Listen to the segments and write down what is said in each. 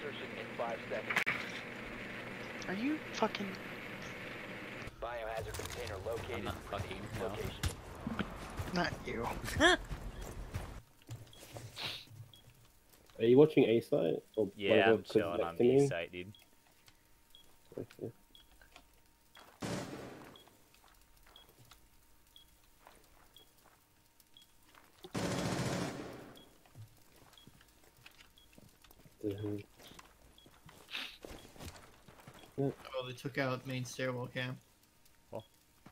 Insertion in 5 seconds. Are you fucking... Biohazard container located. I'm not fucking, no. Location. Not you. Are you watching A site? Or Yeah, whatever, I'm 'cause chilling next on to B me? site, dude. Okay. Mhm. Oh, they took out main stairwell cam. Cool.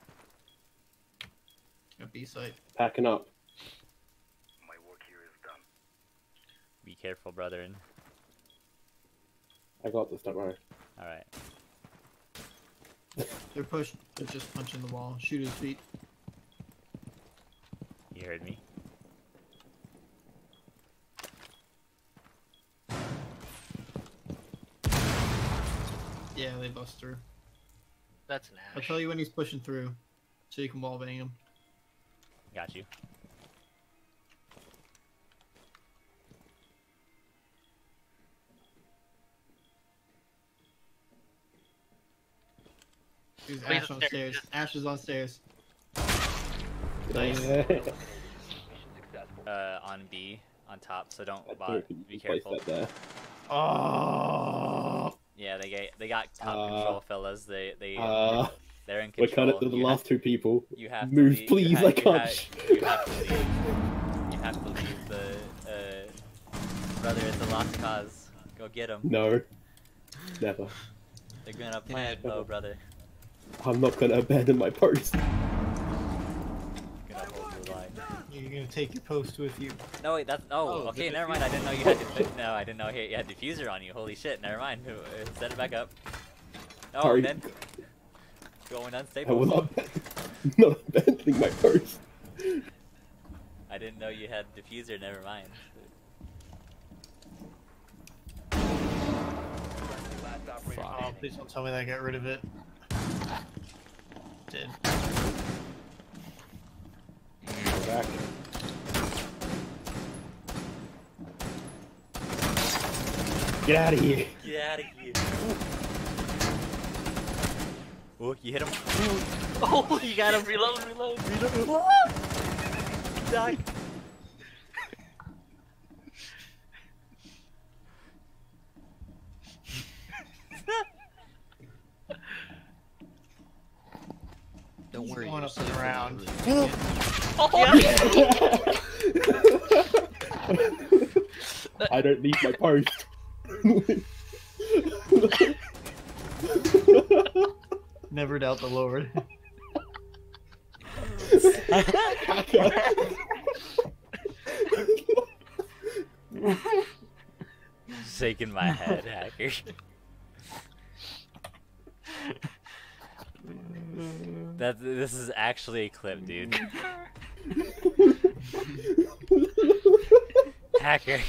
A B site. Packing up. My work here is done. Be careful, brother. I got this, don't worry. Alright. They're pushed. They're just punching the wall. Shoot his feet. You heard me. Yeah, they bust through. That's an I'll Ash. tell you when he's pushing through, so you can wallbang him. Got you. There's Oh, he's Ash on upstairs. stairs. Ash is on stairs. Nice. Mission successful. On B, on top, so don't I think we be can place careful. that there. Oh! Yeah, they got top control, fellas. They're in We're control. kind of the You last two people. You have to Move, leave- please, you I have- can't. You have to leave. You have to leave the brother. It's a lost cause. Go get him. No. Never. They're gonna plant though, brother. I'm not gonna abandon my post. Gonna hold the line. You're gonna take your post with you. No wait, that's okay. Never mind. I didn't know you had no. I didn't know you had diffuser on you. Holy shit. Never mind. Set it back up. Oh, Sorry. then going I unstable. will not abandoning my post. I didn't know you had diffuser. Never mind. Last operator Oh, standing. please don't tell me that I got rid of it. Did. Go back. Get out of here. Get out of here. Oh, you hit him. Oh, you got him. Reload. Doc. Don't worry. Going you're up and safe around. I don't leave my post. Never doubt the Lord. Shaking my head, hacker. This is actually a clip, dude. Hacker.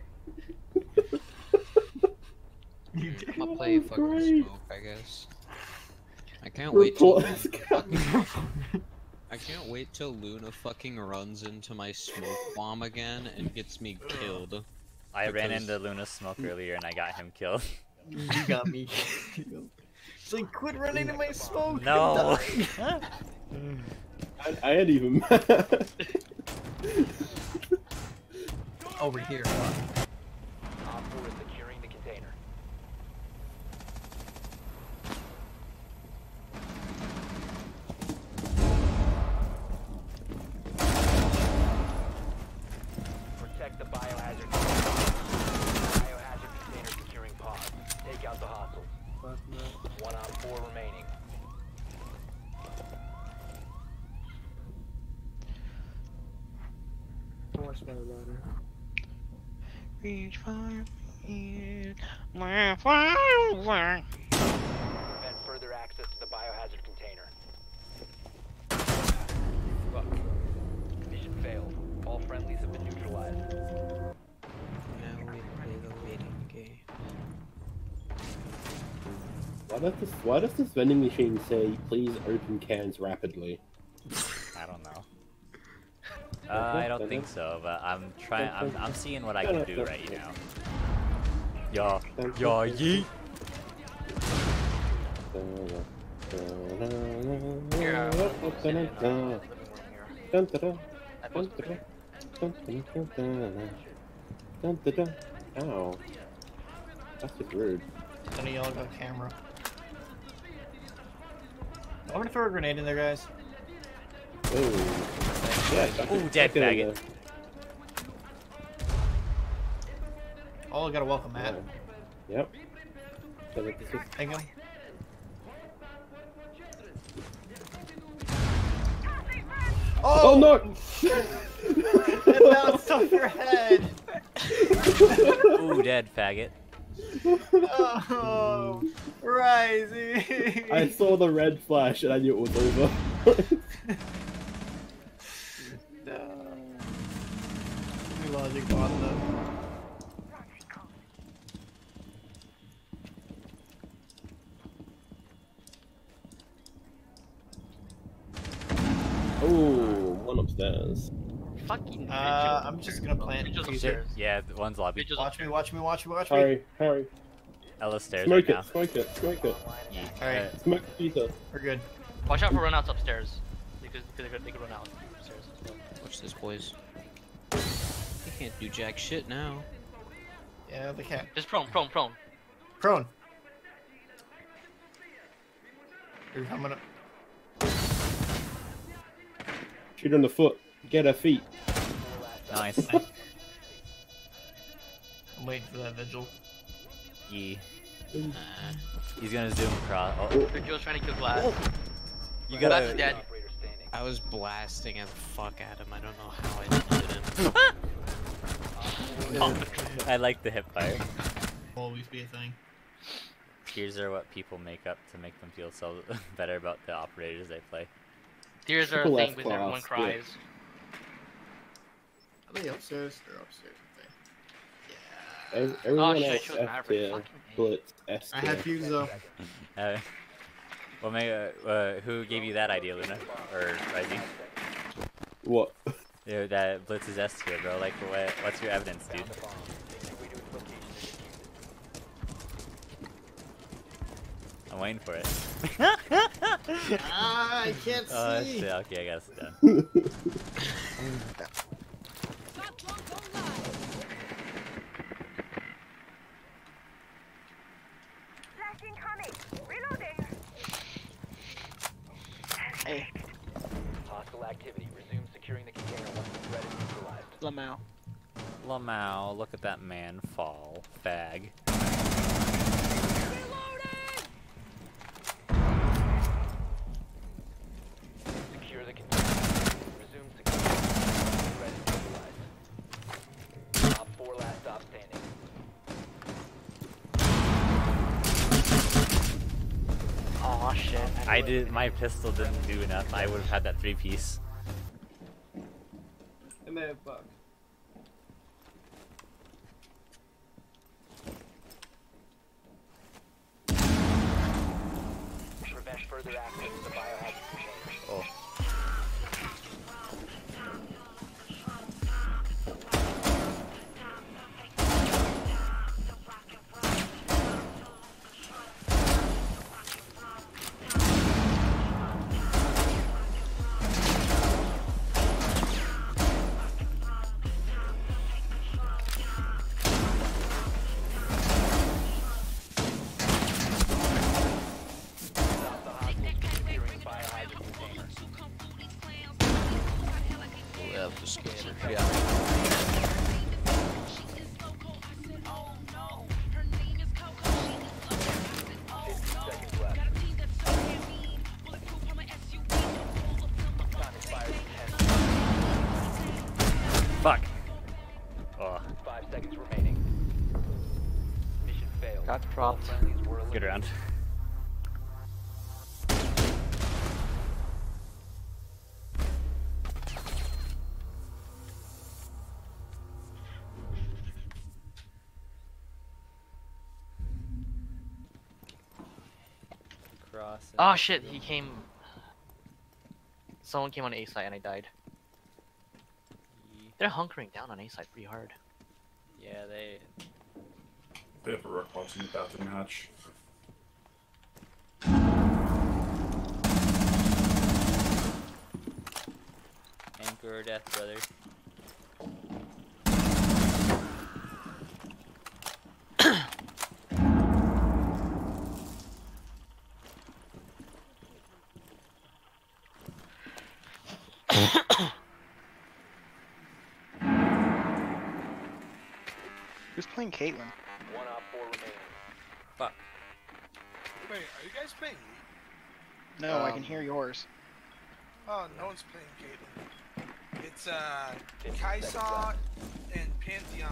I'll play fucking smoke, I guess. I can't wait till Report this guy. I can't wait till Luna fucking runs into my smoke bomb again and gets me killed. I ran Because- into Luna's smoke earlier and I got him killed. You got me. It's like, quit running in my smoke! No. I ain't even mad. Over here. Op 4 is securing the container. Protect the biohazard. Biohazard container securing pods. Take out the hostiles. 1 on 4 remaining. Reach for me. Prevent further access to the biohazard container. Fuck. Mission failed. All friendlies have been neutralized. Now we play the waiting game. Why does this vending machine say, please open cans rapidly? I don't know. I don't think so, but I'm seeing what I can do right now. Yeah, yeet. Ow. That's just rude. None of y'all got a camera. I'm gonna throw a grenade in there, guys. Oh. Yeah. Ooh, dead faggot. Oh, I got a welcome mat. Yep. So that's just... Thank you. Oh no! It bounced off your head! Ooh, dead faggot. Oh, Rising! I saw the red flash and I knew it was over. No. New logic on them. Ooh, one upstairs. Fucking I'm just gonna plant Vigil's two upstairs. Yeah, the one's lobby. Vigil's Watch me, watch me, watch me, watch me. Hurry, hurry. Ella's stairs Smoke right now. it, smoke it, smoke it. Yeet. Alright. Smoke Jesus. We're good. Watch out for runouts upstairs. Because they could run out upstairs. Watch this, boys. You can't do jack shit now. Yeah, they can. Just prone. Prone. They're coming up. Shoot her in the foot. Get her feet. Nice. I'm waiting for that vigil. Yee. Nah. He's gonna zoom across. Oh, Vigil's trying to kill Glass. you Glass is gotta. dead. Operator standing. I was blasting the fuck at him. I don't know how I didn't. I like the hip fire. Always be a thing. Tears are what people make up to make them feel so better about the operators they play. Tears are a People thing left when everyone class, cries. Are they upstairs? They're upstairs, Everyone shit, else she was F Maverick, tier, fucking A. Blitz S I have tier. fuse though. Well, who gave you that idea, Luna? Or Rising? What? Yeah, that Blitz is S tier, bro. Like, what's your evidence, dude? I'm waiting for it. Ah, I can't Oh, see. shit. Okay, I gotta sit down. Hey, Hostile activity. Resume securing the container once the threat is neutralized. Lamau. Lamau, look at that man fall. Fag. Secure the container. Resume securing the threat is neutralized. Op 4 last stop standing. Aw, shit. I did. My pistol didn't do enough. I would have had that 3-piece. I may have bugged. Prevent further access to the biohazard container. Oh. Stop the hostiles from securing the biohazard container. Yeah, the scanner. Yeah. Seconds left. Time expires in 10 seconds. Fuck. Oh. 5 seconds remaining. Mission failed. Got All dropped. friendlies were Good eliminated. round. Cross. Oh shit, he came. Someone came on A site and I died. They're hunkering down on A site pretty hard. Yeah, they. bit of a rook watching the bathroom hatch. Anchor or death, brother. Who's playing Caitlyn? 1 op 4 remaining. Fuck. Wait, are you guys playing? No, I can hear yours. Oh, no one's playing Caitlyn. It's 50 seconds Kaisa and Pantheon.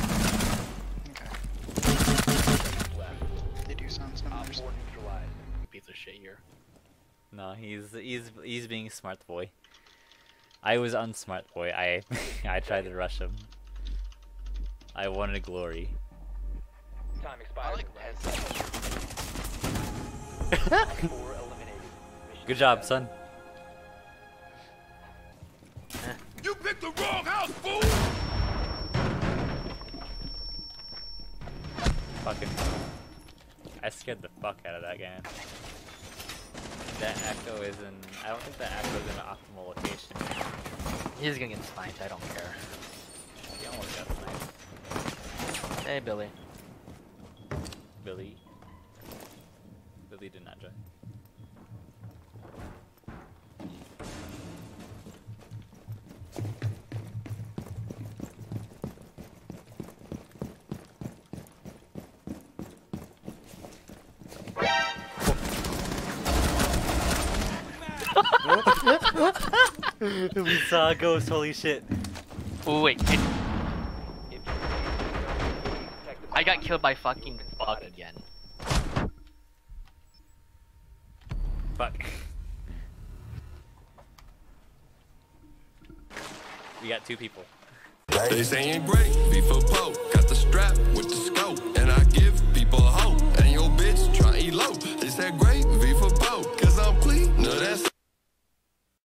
Okay. left. They do sound Op similar. 4 neutralized. Piece of shit here. No, he's being smart boy. I was unsmart boy. I tried to rush him. I wanted glory. Time expired. like in 10 seconds. Op 4 eliminated. Mission Good job, success. son. You picked the wrong house, fool! Fucking. I scared the fuck out of that guy. That echo is in. I don't think that echo is in an optimal location. He's gonna get sniped, I don't care. He almost got sniped. Hey, Billy. Billy. Billy did not join. We saw a ghost, holy shit. Oh, wait. If you protect the I got bomb, killed by you have fucking been bug spotted. again. Fuck. We got 2 people. They say ain't ready, be for poke. Got the strap with the scope, and I give